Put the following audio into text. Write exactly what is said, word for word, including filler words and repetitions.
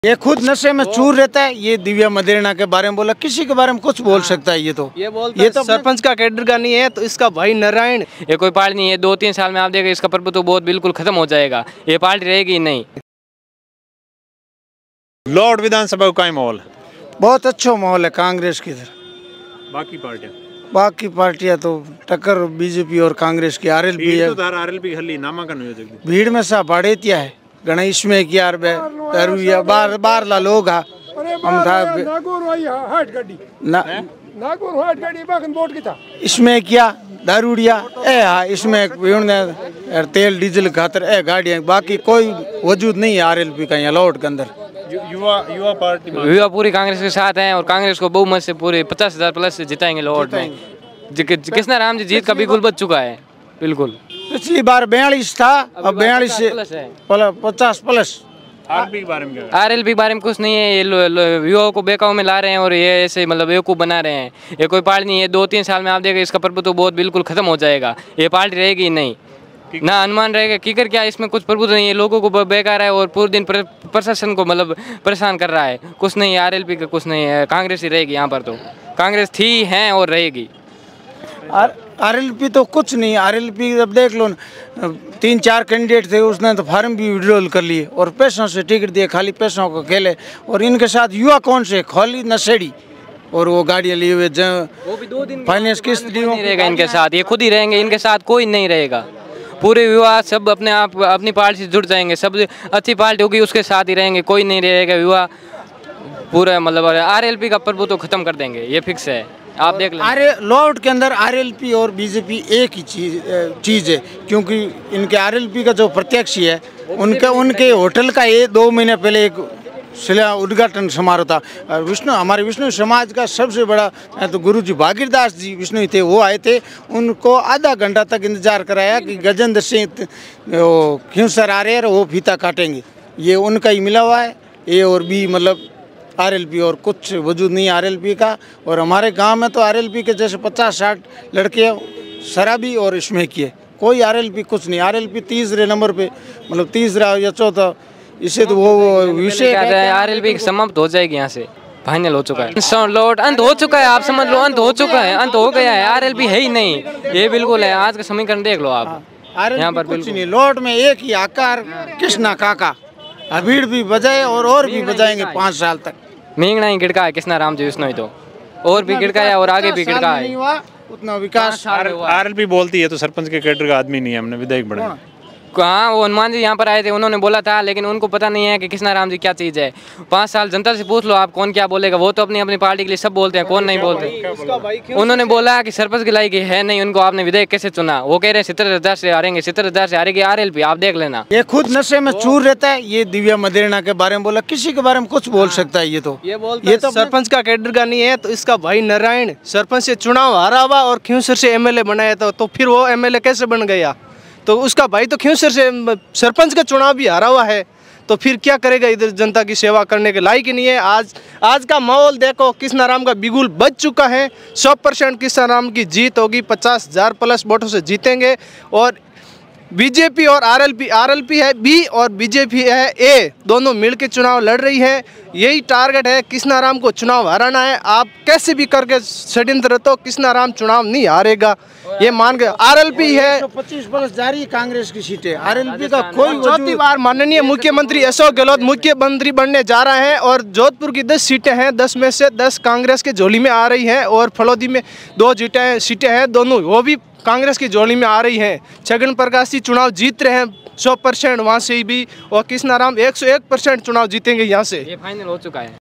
ये खुद नशे में चूर रहता है। ये दिव्या मदेरणा के बारे में बोला, किसी के बारे में कुछ बोल सकता है। ये तो ये बोलता ये तो सरपंच का कैडर का नहीं है तो इसका भाई नारायण। ये कोई पार्टी नहीं है, दो तीन साल में आप देखेंगे इसका प्रभुत्व तो बहुत बिल्कुल खत्म हो जाएगा। ये पार्टी रहेगी नहीं। लॉर्ड विधानसभा का क्या माहौल? बहुत अच्छा माहौल है कांग्रेस की तरफ। बाकी पार्टियां बाकी पार्टियां तो टक्कर बीजेपी और कांग्रेस की। आरएलपी है, आरएलपी हल्ली नामांकन हो जाएगी। भीड़ में सा बाड़ेतिया है गणेश में की यार बे तरुया बार बार ला लोग हा हम था नागौर वाली हाट गाड़ी ना नागौर हाट गाड़ी बागन बोट की था। इसमें क्या दारूडिया ए हा इसमें ने तेल डीजल खातर ए गाड़ियां, बाकी कोई वजूद नहीं है आरएलपी का यहाँ लौट के अंदर। युवा युवा पार्टी युवा पूरी कांग्रेस के साथ हैं और कांग्रेस को बहुमत से पूरे पचास हजार प्लस से जिताएंगे लॉर्ड में। कृष्णा राम जी जीत का बिल्कुल बच चुका है बिल्कुल। पिछली बार बयालीस था, अब बयालीस से पचास प्लस। आरएलपी के बारे में क्या? आरएलपी के बारे में कुछ नहीं है। ये युवाओं को बेकाऊ में ला रहे हैं और ये ऐसे मतलब बेवकूफ़ बना रहे हैं। ये कोई पार्टी नहीं है, दो तीन साल में आप देखेंगे इसका प्रभुत्व तो बहुत बिल्कुल खत्म हो जाएगा। ये पार्टी रहेगी नहीं, ना अनुमान रहेगा कीकर क्या इसमें कुछ प्रभुत्व नहीं है। लोगों को बेकार है और पूरे दिन प्रशासन को मतलब परेशान कर रहा है। कुछ नहीं है आरएलपी का, कुछ नहीं है। कांग्रेस ही रहेगी यहाँ पर, तो कांग्रेस थी है और रहेगी। आरएलपी तो कुछ नहीं। आरएलपी अब देख लो, तीन चार कैंडिडेट थे, उसने तो फार्म भी विड्रॉल कर लिए और पैसों से टिकट दिए, खाली पैसों को खेले। और इनके साथ युवा कौन से, खाली नशेड़ी और वो गाड़ियाँ लिए हुए वो भी दो दिन फाइनेंस किस्त नहीं रहेगा इनके साथ। ये खुद ही रहेंगे, इनके साथ कोई नहीं रहेगा। पूरे युवा सब अपने आप अपनी पार्टी से जुड़ जाएंगे। सब अच्छी पार्टी होगी उसके साथ ही रहेंगे, कोई नहीं रहेगा युवा। पूरा मतलब आरएलपी का प्रभुत्व तो खत्म कर देंगे, ये फिक्स है। आप देख लें आर लॉर्ड के अंदर आरएलपी और बीजेपी एक ही चीज चीज़ है, क्योंकि इनके आरएलपी का जो प्रत्याशी है उनके उनके होटल का ये दो महीने पहले एक शिला उद्घाटन समारोह था। विष्णु हमारे विष्णु समाज का सबसे बड़ा तो गुरुजी भागीरदास जी विष्णु थे, वो आए थे। उनको आधा घंटा तक इंतजार कराया कि गजेंद्र सिंह क्यों सर आ रहे हैं, वो फीता काटेंगे। ये उनका ही मिला हुआ है, ए और बी मतलब आरएलपी, और कुछ वजूद नहीं आरएलपी का। और हमारे गांव में तो आरएलपी के जैसे पचास साठ लड़के शराबी और इसमें किए, कोई आरएलपी कुछ नहीं। आरएलपी तीसरे नंबर पे मतलब तीसरा या चौथा, इससे तो वो विषय आरएलपी समाप्त हो जाएगी, यहाँ से फाइनल हो चुका है। लॉर्ड अंत हो चुका है, आप समझ लो अंत हो चुका है, अंत हो गया है। आरएलपी है ही नहीं, ये बिल्कुल है। आज का समीकरण देख लो आप, यहाँ पर कुछ नहीं। लॉर्ड में एक ही आकार कृष्णा काका, भीड़ भी बजाए और और भी बजाएंगे पाँच साल तक। मींगना ही गिड़का है कृष्णा राम जी विष्णु, तो और भी गिड़का है और आगे भी गिड़का है। उतना विकास आरएलपी बोलती है तो सरपंच के कैडर का आदमी नहीं है, हमने विधायक बढ़ाया। हाँ वो हनुमान जी यहाँ पर आए थे, उन्होंने बोला था, लेकिन उनको पता नहीं है कि कृष्णा राम जी क्या चीज़ है। पाँच साल जनता से पूछ लो आप कौन क्या बोलेगा। वो तो अपनी अपनी पार्टी के लिए सब बोलते हैं, कौन नहीं बोलते। उन्होंने बोला कि सरपंच की लायक है नहीं, उनको आपने विधायक कैसे चुना। वो कह रहे हैं सत्तर हजार से हारेंगे, सत्तर हजार से हारेगी आरएलपी, आप देख लेना। ये खुद नशे में चूर रहता है। ये दिव्या मदेरणा के बारे में बोला, किसी के बारे में कुछ बोल सकता है। ये तो ये बोलता ये तो सरपंच का कैडर का नहीं है तो इसका भाई नारायण सरपंच से चुनाव हारा हुआ और क्योंसर से एमएलए बनाया था, तो फिर वो एमएलए कैसे बन गया? तो उसका भाई तो क्यों सर से सरपंच का चुनाव भी हारा हुआ है, तो फिर क्या करेगा? इधर जनता की सेवा करने के लायक ही नहीं है। आज आज का माहौल देखो, कृष्णा राम का बिगुल बच चुका है। सौ परसेंट कृष्णा राम की जीत होगी, पचास हजार प्लस वोटों से जीतेंगे। और बीजेपी और आरएलपी, आरएलपी है बी और बीजेपी है ए, दोनों मिलकर चुनाव लड़ रही है। यही टारगेट है, कृष्णा राम को चुनाव हराना है। आप कैसे भी करके षड्यंत्र तो कृष्णा राम चुनाव नहीं हारेगा, ये मान गए। आरएलपी है पच्चीस प्लस जारी कांग्रेस की सीटें, आरएलपी का कोई चौथी बार माननीय मुख्यमंत्री अशोक गहलोत मुख्यमंत्री बनने जा रहे हैं। और जोधपुर की दस सीटें हैं, दस में से दस कांग्रेस के झोली में आ रही हैं। और फलौदी में दो सीटें सीटें हैं, दोनों वो भी कांग्रेस की झोली में आ रही हैं। छगन प्रकाश जी चुनाव जीत रहे हैं सौ परसेंट वहाँ से भी, और कृष्णा राम एक सौ एक परसेंट चुनाव जीतेंगे यहाँ से। ये फाइनल हो चुका है।